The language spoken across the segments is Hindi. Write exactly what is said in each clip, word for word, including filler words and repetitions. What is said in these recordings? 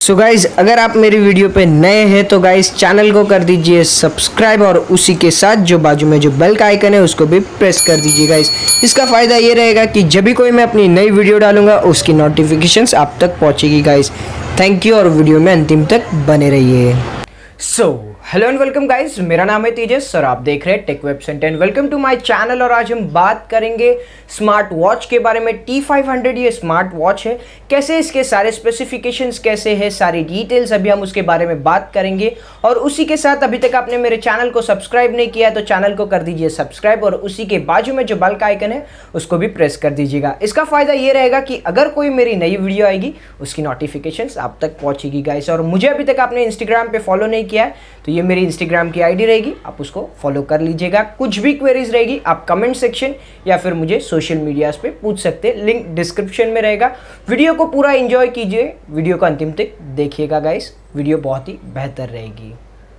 सो so गाइज़, अगर आप मेरी वीडियो पे नए हैं तो गाइज़ चैनल को कर दीजिए सब्सक्राइब और उसी के साथ जो बाजू में जो बेल का आइकन है उसको भी प्रेस कर दीजिए गाइज़। इसका फ़ायदा ये रहेगा कि जब भी कोई मैं अपनी नई वीडियो डालूंगा उसकी नोटिफिकेशंस आप तक पहुंचेगी गाइज़। थैंक यू और वीडियो में अंतिम तक बने रहिए। So hello and welcome guys, मेरा नाम है तेजस और आप देख रहे हैं tech web centre and welcome to my channel. और आज हम बात करेंगे स्मार्ट वॉच के बारे में। टी फाइव हंड्रेड ये स्मार्ट वॉच है, कैसे इसके सारे स्पेसिफिकेशंस कैसे है, सारी डिटेल्स अभी हम उसके बारे में बात करेंगे। और उसी के साथ अभी तक आपने मेरे चैनल को सब्सक्राइब नहीं किया तो चैनल को कर दीजिए सब्सक्राइब और उसी के बाजू में जो बेल का आइकन है उसको भी प्रेस कर दीजिएगा। इसका फ़ायदा ये रहेगा कि अगर कोई मेरी नई वीडियो आएगी उसकी नोटिफिकेशंस आप तक पहुँचेगी गाइस। और मुझे अभी तक आपने इंस्टाग्राम पर फॉलो नहीं किया है तो ये मेरी इंस्टाग्राम की आईडी रहेगी, आप उसको फॉलो कर लीजिएगा। कुछ भी क्वेरीज रहेगी आप कमेंट सेक्शन या फिर मुझे सोशल मीडियाज पे पूछ सकते हैं, लिंक डिस्क्रिप्शन में रहेगा। वीडियो को पूरा एंजॉय कीजिए, वीडियो को अंतिम तक देखिएगा गाइस, वीडियो बहुत ही बेहतर रहेगी।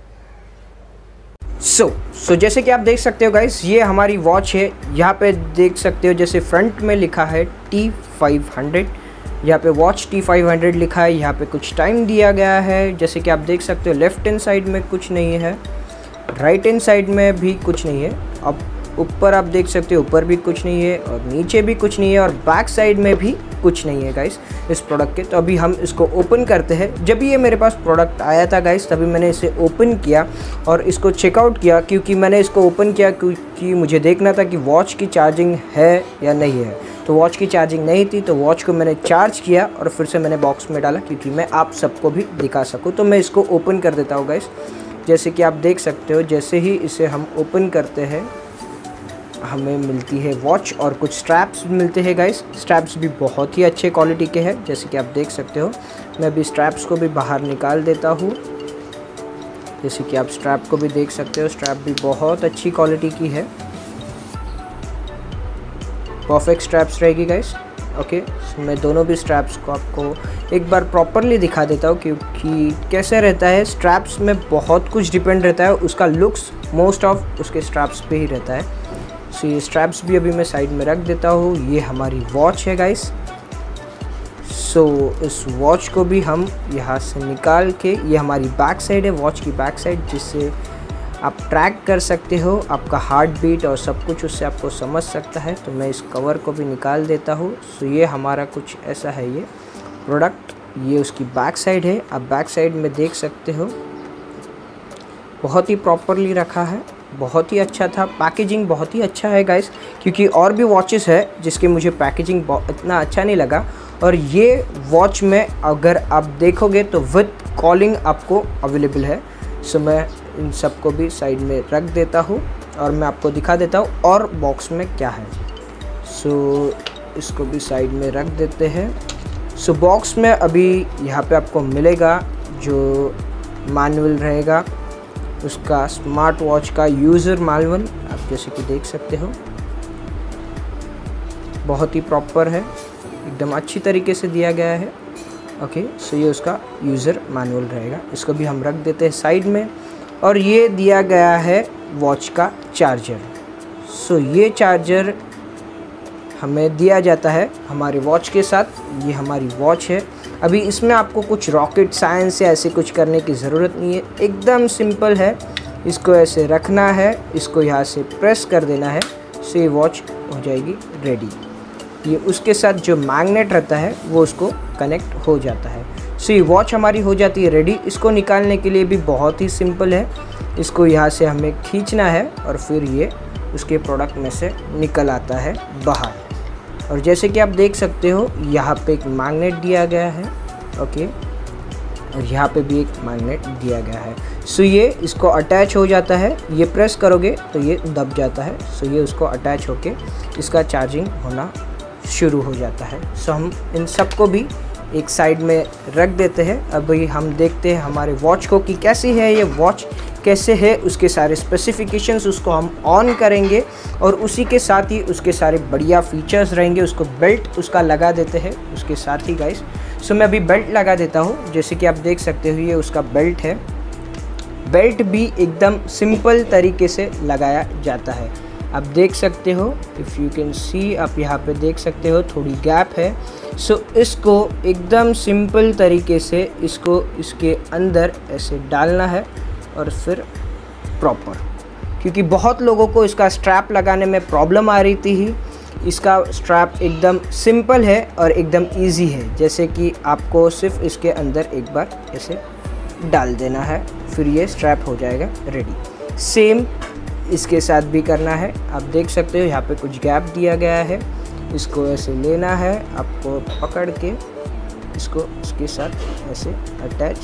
सो so, सो so जैसे कि आप देख सकते हो गाइस, ये हमारी वॉच है। यहाँ पे देख सकते हो जैसे फ्रंट में लिखा है टी फाइव हंड्रेड, यहाँ पे वॉच टी फाइव हंड्रेड लिखा है। यहाँ पे कुछ टाइम दिया गया है, जैसे कि आप देख सकते हो। लेफ्ट हैंड साइड में कुछ नहीं है, राइट हैंड साइड में भी कुछ नहीं है। अब ऊपर आप देख सकते हो, ऊपर भी कुछ नहीं है और नीचे भी कुछ नहीं है और बैक साइड में भी कुछ नहीं है गाइस इस प्रोडक्ट के। तो अभी हम इसको ओपन करते हैं। जब ये मेरे पास प्रोडक्ट आया था गाइस तभी मैंने इसे ओपन किया और इसको चेकआउट किया, क्योंकि मैंने इसको ओपन किया क्योंकि मुझे देखना था कि वॉच की चार्जिंग है या नहीं है। तो वॉच की चार्जिंग नहीं थी तो वॉच को मैंने चार्ज किया और फिर से मैंने बॉक्स में डाला क्योंकि मैं आप सबको भी दिखा सकूँ। तो मैं इसको ओपन कर देता हूँ गाइस। जैसे कि आप देख सकते हो, जैसे ही इसे हम ओपन करते हैं हमें मिलती है वॉच और कुछ स्ट्रैप्स मिलते हैं गाइस। स्ट्रैप्स भी बहुत ही अच्छे क्वालिटी के हैं, जैसे कि आप देख सकते हो। मैं अभी स्ट्रैप्स को भी बाहर निकाल देता हूँ, जैसे कि आप स्ट्रैप को भी देख सकते हो। स्ट्रैप भी बहुत अच्छी क्वालिटी की है, परफेक्ट स्ट्रैप्स रहेगी गाइस। ओके, मैं दोनों भी स्ट्रैप्स को आपको एक बार प्रॉपरली दिखा देता हूँ, क्योंकि कैसे रहता है स्ट्रैप्स में बहुत कुछ डिपेंड रहता है, उसका लुक्स मोस्ट ऑफ उसके स्ट्रैप्स पे ही रहता है। सो ये स्ट्रैप्स भी अभी मैं साइड में रख देता हूँ। ये हमारी वॉच है गाइस। सो इस वॉच को भी हम यहाँ से निकाल के, ये हमारी बैक साइड है, वॉच की बैक साइड, जिससे आप ट्रैक कर सकते हो आपका हार्ट बीट और सब कुछ, उससे आपको समझ सकता है। तो मैं इस कवर को भी निकाल देता हूँ। सो ये हमारा कुछ ऐसा है ये प्रोडक्ट। ये उसकी बैक साइड है, आप बैक साइड में देख सकते हो। बहुत ही प्रॉपरली रखा है, बहुत ही अच्छा था। पैकेजिंग बहुत ही अच्छा है गाइस, क्योंकि और भी वॉचेस है जिसकी मुझे पैकेजिंग इतना अच्छा नहीं लगा। और ये वॉच में अगर आप देखोगे तो विद कॉलिंग आपको अवेलेबल है। सो मैं इन सब को भी साइड में रख देता हूँ और मैं आपको दिखा देता हूँ और बॉक्स में क्या है। सो इसको भी साइड में रख देते हैं। सो बॉक्स में अभी यहाँ पे आपको मिलेगा जो मैनुअल रहेगा उसका, स्मार्ट वॉच का यूज़र मैनुअल, आप जैसे कि देख सकते हो। बहुत ही प्रॉपर है, एकदम अच्छी तरीके से दिया गया है। ओके, सो ये उसका यूज़र मैनुअल रहेगा। इसको भी हम रख देते हैं साइड में। और ये दिया गया है वॉच का चार्जर। सो ये चार्जर हमें दिया जाता है हमारे वॉच के साथ। ये हमारी वॉच है। अभी इसमें आपको कुछ रॉकेट साइंस या ऐसे कुछ करने की ज़रूरत नहीं है, एकदम सिंपल है। इसको ऐसे रखना है, इसको यहाँ से प्रेस कर देना है, सो ये वॉच हो जाएगी रेडी। ये उसके साथ जो मैग्नेट रहता है वो उसको कनेक्ट हो जाता है। सो ये वॉच हमारी हो जाती है रेडी। इसको निकालने के लिए भी बहुत ही सिंपल है। इसको यहाँ से हमें खींचना है और फिर ये उसके प्रोडक्ट में से निकल आता है बाहर। और जैसे कि आप देख सकते हो यहाँ पे एक मैग्नेट दिया गया है। ओके, और यहाँ पे भी एक मैग्नेट दिया गया है। सो ये इसको अटैच हो जाता है, ये प्रेस करोगे तो ये दब जाता है। सो ये उसको अटैच होके इसका चार्जिंग होना शुरू हो जाता है। सो हम इन सब को भी एक साइड में रख देते हैं। अभी हम देखते हैं हमारे वॉच को कि कैसी है ये वॉच, कैसे है उसके सारे स्पेसिफिकेशंस, उसको हम ऑन करेंगे और उसी के साथ ही उसके सारे बढ़िया फीचर्स रहेंगे। उसको बेल्ट उसका लगा देते हैं उसके साथ ही गाइस। सो मैं अभी बेल्ट लगा देता हूँ। जैसे कि आप देख सकते हो ये उसका बेल्ट है। बेल्ट भी एकदम सिंपल तरीके से लगाया जाता है। आप देख सकते हो, इफ़ यू कैन सी, आप यहाँ पे देख सकते हो थोड़ी गैप है। सो so, इसको एकदम सिंपल तरीके से इसको इसके अंदर ऐसे डालना है और फिर प्रॉपर, क्योंकि बहुत लोगों को इसका स्ट्रैप लगाने में प्रॉब्लम आ रही थी ही। इसका स्ट्रैप एकदम सिंपल है और एकदम इजी है, जैसे कि आपको सिर्फ इसके अंदर एक बार ऐसे डाल देना है, फिर ये स्ट्रैप हो जाएगा रेडी। सेम इसके साथ भी करना है। आप देख सकते हो यहाँ पे कुछ गैप दिया गया है, इसको ऐसे लेना है, आपको पकड़ के इसको इसके साथ ऐसे अटैच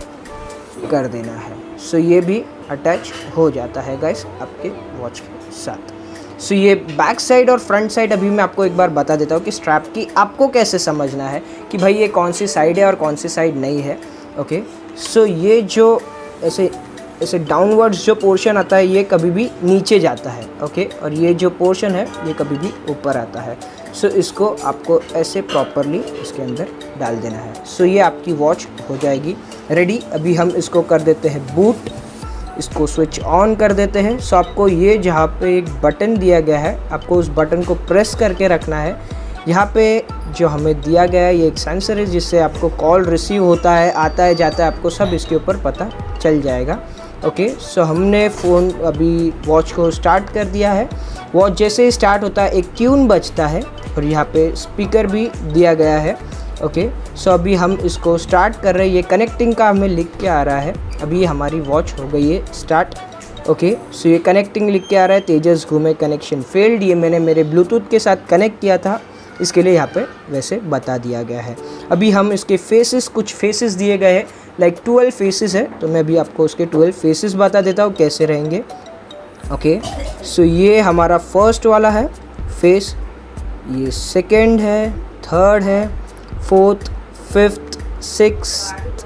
कर देना है। सो ये भी अटैच हो जाता है गाइस आपके वॉच के साथ। सो ये बैक साइड और फ्रंट साइड अभी मैं आपको एक बार बता देता हूँ कि स्ट्रैप की आपको कैसे समझना है कि भाई ये कौन सी साइड है और कौन सी साइड नहीं है। ओके, सो ये जो ऐसे ऐसे डाउनवर्ड्स जो पोर्शन आता है ये कभी भी नीचे जाता है। ओके, और ये जो पोर्शन है ये कभी भी ऊपर आता है। सो इसको आपको ऐसे प्रॉपरली इसके अंदर डाल देना है। सो ये आपकी वॉच हो जाएगी रेडी। अभी हम इसको कर देते हैं बूट, इसको स्विच ऑन कर देते हैं। सो आपको ये जहाँ पे एक बटन दिया गया है, आपको उस बटन को प्रेस करके रखना है। यहाँ पे जो हमें दिया गया है ये एक सेंसर है, जिससे आपको कॉल रिसीव होता है, आता है, जाता है, आपको सब इसके ऊपर पता चल जाएगा। ओके, सो हमने फ़ोन अभी वॉच को स्टार्ट कर दिया है। वॉच जैसे ही स्टार्ट होता है एक ट्यून बजता है और यहाँ पे स्पीकर भी दिया गया है। ओके, सो अभी हम इसको स्टार्ट कर रहे हैं। ये कनेक्टिंग का हमें लिख के आ रहा है। अभी हमारी वॉच हो गई है स्टार्ट। ओके, सो ये कनेक्टिंग लिख के आ रहा है, तेजस घूमे कनेक्शन फेल्ड। ये मैंने मेरे ब्लूटूथ के साथ कनेक्ट किया था, इसके लिए यहाँ पे वैसे बता दिया गया है। अभी हम इसके फेसेस, कुछ फेसेस दिए गए हैं, लाइक ट्वेल्व फेसेस है, तो मैं अभी आपको उसके ट्वेल्व फेसेस बता देता हूँ कैसे रहेंगे। ओके, सो ये हमारा फर्स्ट वाला है फेस, ये सेकंड है, थर्ड है, fourth, fifth, sixth,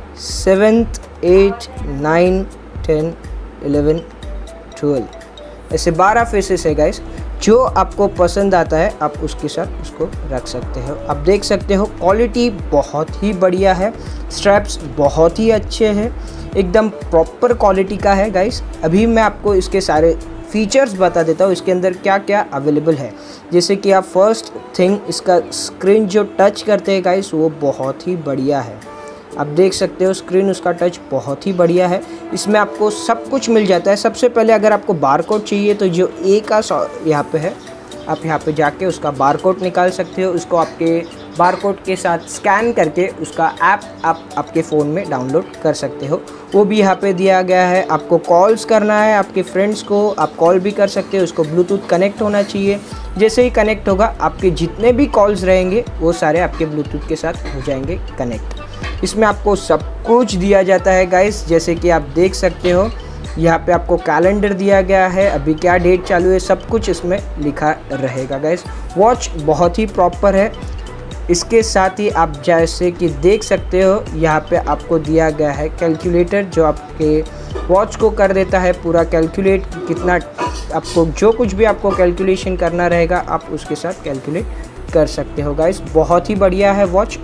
seventh, eight, nine, ten, eleven, twelve, ऐसे बारह फेसेस है गाइस। जो आपको पसंद आता है आप उसके साथ उसको रख सकते हो। आप देख सकते हो क्वालिटी बहुत ही बढ़िया है, स्ट्रैप्स बहुत ही अच्छे हैं, एकदम प्रॉपर क्वालिटी का है गाइस। अभी मैं आपको इसके सारे फीचर्स बता देता हूँ, इसके अंदर क्या क्या अवेलेबल है। जैसे कि आप फर्स्ट थिंग, इसका स्क्रीन जो टच करते हैं गाइस वो बहुत ही बढ़िया है। आप देख सकते हो स्क्रीन, उसका टच बहुत ही बढ़िया है। इसमें आपको सब कुछ मिल जाता है। सबसे पहले अगर आपको बारकोड चाहिए तो जो ए का यहाँ पे है, आप यहाँ पे जाके उसका बारकोड निकाल सकते हो। उसको आपके बारकोड के साथ स्कैन करके उसका ऐप आप आपके फ़ोन में डाउनलोड कर सकते हो, वो भी यहाँ पे दिया गया है। आपको कॉल्स करना है आपके फ्रेंड्स को, आप कॉल भी कर सकते हो। उसको ब्लूटूथ कनेक्ट होना चाहिए, जैसे ही कनेक्ट होगा आपके जितने भी कॉल्स रहेंगे वो सारे आपके ब्लूटूथ के साथ हो जाएंगे कनेक्ट। इसमें आपको सब कुछ दिया जाता है गाइस, जैसे कि आप देख सकते हो यहाँ पे आपको कैलेंडर दिया गया है, अभी क्या डेट चालू है, सब कुछ इसमें लिखा रहेगा गाइस। वॉच बहुत ही प्रॉपर है। इसके साथ ही आप जैसे कि देख सकते हो यहाँ पे आपको दिया गया है कैलकुलेटर, जो आपके वॉच को कर देता है पूरा कैलकुलेट, कितना आपको जो कुछ भी आपको कैलकुलेशन करना रहेगा आप उसके साथ कैलकुलेट कर सकते हो गाइस। बहुत ही बढ़िया है वॉच,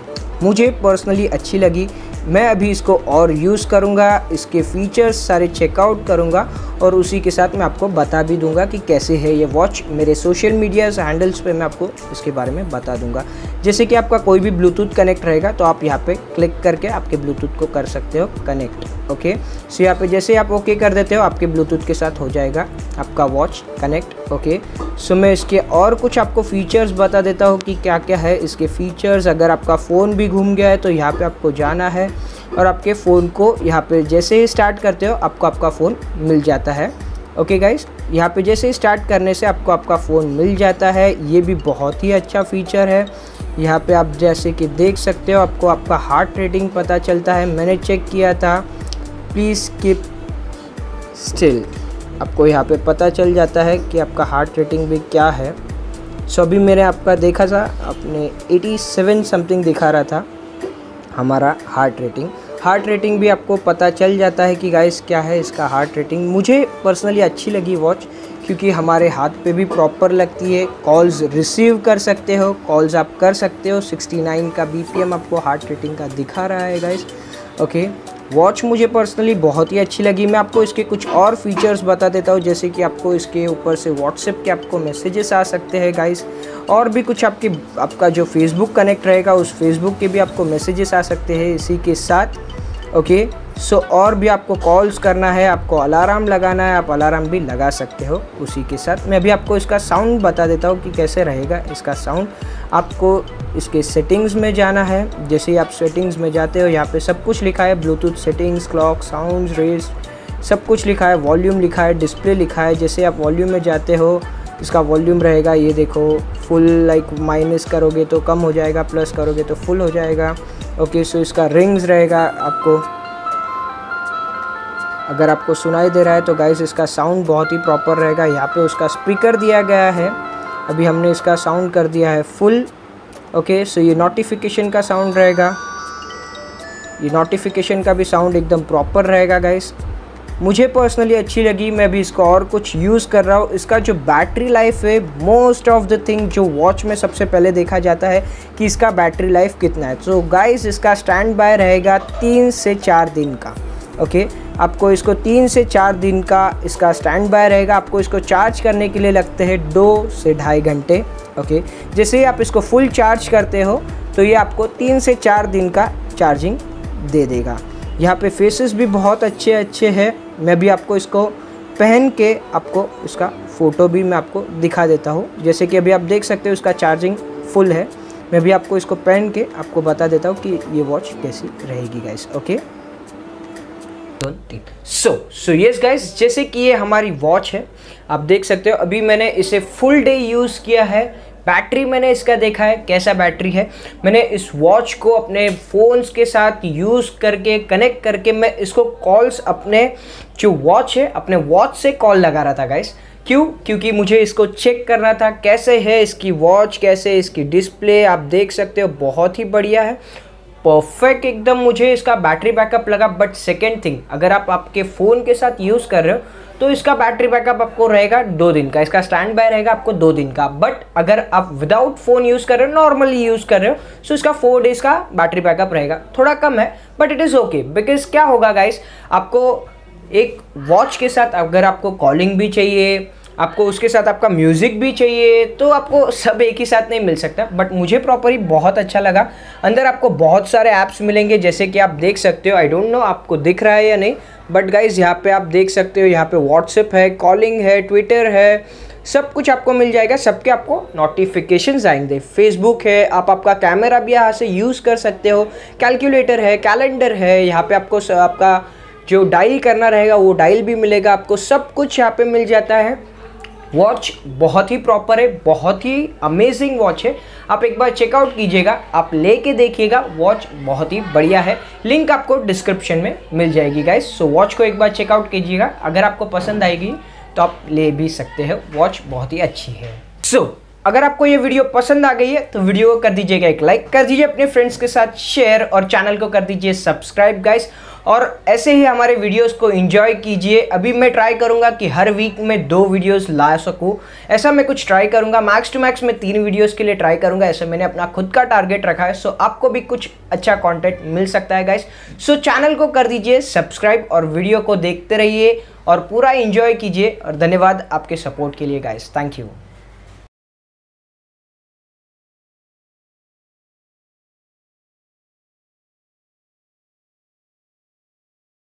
मुझे पर्सनली अच्छी लगी। मैं अभी इसको और यूज़ करूँगा, इसके फीचर्स सारे चेकआउट करूँगा और उसी के साथ मैं आपको बता भी दूंगा कि कैसे है ये वॉच। मेरे सोशल मीडिया हैंडल्स पे मैं आपको इसके बारे में बता दूंगा। जैसे कि आपका कोई भी ब्लूटूथ कनेक्ट रहेगा तो आप यहाँ पे क्लिक करके आपके ब्लूटूथ को कर सकते हो कनेक्ट। ओके, सो यहाँ पे जैसे आप ओके कर देते हो आपके ब्लूटूथ के साथ हो जाएगा आपका वॉच कनेक्ट। ओके, सो मैं इसके और कुछ आपको फीचर्स बता देता हूँ कि क्या क्या है इसके फीचर्स। अगर आपका फ़ोन भी घूम गया है तो यहाँ पे आपको जाना है और आपके फ़ोन को यहाँ पे जैसे ही स्टार्ट करते हो आपको आपका फ़ोन मिल जाता है। ओके गाइस, यहाँ पे जैसे ही स्टार्ट करने से आपको आपका फ़ोन मिल जाता है, ये भी बहुत ही अच्छा फीचर है। यहाँ पे आप जैसे कि देख सकते हो आपको आपका हार्ट रेटिंग पता चलता है, मैंने चेक किया था। प्लीज़ कीप स्टिल, आपको यहाँ पे पता चल जाता है कि आपका हार्ट रेटिंग भी क्या है। सो अभी मैंने आपका देखा था, आपने सत्तासी समथिंग दिखा रहा था हमारा हार्ट रेटिंग। हार्ट रेटिंग भी आपको पता चल जाता है कि गाइस क्या है इसका हार्ट रेटिंग। मुझे पर्सनली अच्छी लगी वॉच, क्योंकि हमारे हाथ पे भी प्रॉपर लगती है। कॉल्स रिसीव कर सकते हो, कॉल्स आप कर सकते हो। उनहत्तर का बीपीएम आपको हार्ट रेटिंग का दिखा रहा है गाइस। ओके, वॉच मुझे पर्सनली बहुत ही अच्छी लगी। मैं आपको इसके कुछ और फीचर्स बता देता हूँ, जैसे कि आपको इसके ऊपर से व्हाट्सएप के आपको मैसेजेस आ सकते हैं गाइस, और भी कुछ आपके आपका जो फेसबुक कनेक्ट रहेगा उस फेसबुक के भी आपको मैसेजेस आ सकते हैं इसी के साथ। ओके सो so, और भी आपको कॉल्स करना है, आपको अलार्म लगाना है, आप अलार्म भी लगा सकते हो उसी के साथ। मैं अभी आपको इसका साउंड बता देता हूँ कि कैसे रहेगा इसका साउंड। आपको इसके सेटिंग्स में जाना है। जैसे ही आप सेटिंग्स में जाते हो, यहाँ पे सब कुछ लिखा है, Bluetooth settings, clock, sound, race, सब कुछ लिखा है, वॉल्यूम लिखा है, डिस्प्ले लिखा है। जैसे आप वॉल्यूम में जाते हो, इसका वॉल्यूम रहेगा, ये देखो फुल, लाइक माइनस करोगे तो कम हो जाएगा, प्लस करोगे तो फुल हो जाएगा। ओके सो इसका रिंग्स रहेगा। आपको अगर आपको सुनाई दे रहा है तो गाइस इसका साउंड बहुत ही प्रॉपर रहेगा। यहाँ पे उसका स्पीकर दिया गया है, अभी हमने इसका साउंड कर दिया है फुल। ओके सो ये नोटिफिकेशन का साउंड रहेगा, ये नोटिफिकेशन का भी साउंड एकदम प्रॉपर रहेगा गाइस। मुझे पर्सनली अच्छी लगी, मैं भी इसको और कुछ यूज़ कर रहा हूँ। इसका जो बैटरी लाइफ है, मोस्ट ऑफ द थिंग जो वॉच में सबसे पहले देखा जाता है कि इसका बैटरी लाइफ कितना है। तो गाइस इसका स्टैंड बाय रहेगा तीन से चार दिन का। ओके आपको इसको तीन से चार दिन का इसका स्टैंड बाय रहेगा। आपको इसको चार्ज करने के लिए लगते हैं दो से ढाई घंटे। ओके जैसे ही आप इसको फुल चार्ज करते हो तो ये आपको तीन से चार दिन का चार्जिंग दे देगा। यहाँ पे फेसेस भी बहुत अच्छे अच्छे हैं। मैं भी आपको इसको पहन के आपको इसका फ़ोटो भी मैं आपको दिखा देता हूँ। जैसे कि अभी आप देख सकते हो इसका चार्जिंग फुल है। मैं भी आपको इसको पहन के आपको बता देता हूँ कि ये वॉच कैसी रहेगी guys. Okay so so yes guys, जैसे कि ये हमारी वॉच है, आप देख सकते हो अभी मैंने इसे फुल डे यूज़ किया है। बैटरी मैंने इसका देखा है कैसा बैटरी है। मैंने इस वॉच को अपने फ़ोन्स के साथ यूज़ करके कनेक्ट करके मैं इसको कॉल्स अपने जो वॉच है अपने वॉच से कॉल लगा रहा था गाइस। क्यों? क्योंकि मुझे इसको चेक करना था कैसे है इसकी वॉच, कैसे इसकी डिस्प्ले। आप देख सकते हो बहुत ही बढ़िया है, परफेक्ट एकदम मुझे इसका बैटरी बैकअप लगा। बट सेकेंड थिंग, अगर आप आपके फ़ोन के साथ यूज़ कर रहे हो तो इसका बैटरी बैकअप आपको रहेगा दो दिन का, इसका स्टैंड बाय रहेगा आपको दो दिन का। बट अगर आप विदाउट फ़ोन यूज़ कर रहे हो, नॉर्मली यूज़ कर रहे हो, सो इसका फोर डेज़ का बैटरी बैकअप रहेगा। थोड़ा कम है but it is okay, because क्या होगा गाइस, आपको एक वॉच के साथ अगर आपको कॉलिंग भी चाहिए, आपको उसके साथ आपका म्यूज़िक भी चाहिए, तो आपको सब एक ही साथ नहीं मिल सकता। बट मुझे प्रॉपरली बहुत अच्छा लगा। अंदर आपको बहुत सारे ऐप्स मिलेंगे, जैसे कि आप देख सकते हो। आई डोंट नो आपको दिख रहा है या नहीं, बट गाइज यहाँ पे आप देख सकते हो, यहाँ पे व्हाट्सएप है, कॉलिंग है, ट्विटर है, सब कुछ आपको मिल जाएगा। सबके आपको नोटिफिकेशंस आएंगे, फेसबुक है, आप आपका कैमरा भी यहाँ से यूज़ कर सकते हो, कैलकुलेटर है, कैलेंडर है, यहाँ पे आपको आपका जो डायल करना रहेगा वो डायल भी मिलेगा आपको। सब कुछ यहाँ पे मिल जाता है। वॉच बहुत ही प्रॉपर है, बहुत ही अमेजिंग वॉच है। आप एक बार चेकआउट कीजिएगा, आप लेके देखिएगा, वॉच बहुत ही बढ़िया है। लिंक आपको डिस्क्रिप्शन में मिल जाएगी गाइस। सो वॉच को एक बार चेकआउट कीजिएगा, अगर आपको पसंद आएगी तो आप ले भी सकते हो। वॉच बहुत ही अच्छी है। सो so, अगर आपको ये वीडियो पसंद आ गई है तो वीडियो को कर दीजिएगा एक लाइक, कर दीजिए अपने फ्रेंड्स के साथ शेयर, और चैनल को कर दीजिए सब्सक्राइब गाइस। और ऐसे ही हमारे वीडियोस को एंजॉय कीजिए। अभी मैं ट्राई करूंगा कि हर वीक में दो वीडियोस ला सकूं, ऐसा मैं कुछ ट्राई करूंगा। मैक्स टू मैक्स मैं तीन वीडियोस के लिए ट्राई करूंगा, ऐसा मैंने अपना खुद का टारगेट रखा है। सो आपको भी कुछ अच्छा कंटेंट मिल सकता है गाइस। सो चैनल को कर दीजिए सब्सक्राइब और वीडियो को देखते रहिए और पूरा एंजॉय कीजिए। और धन्यवाद आपके सपोर्ट के लिए गाइस, थैंक यू।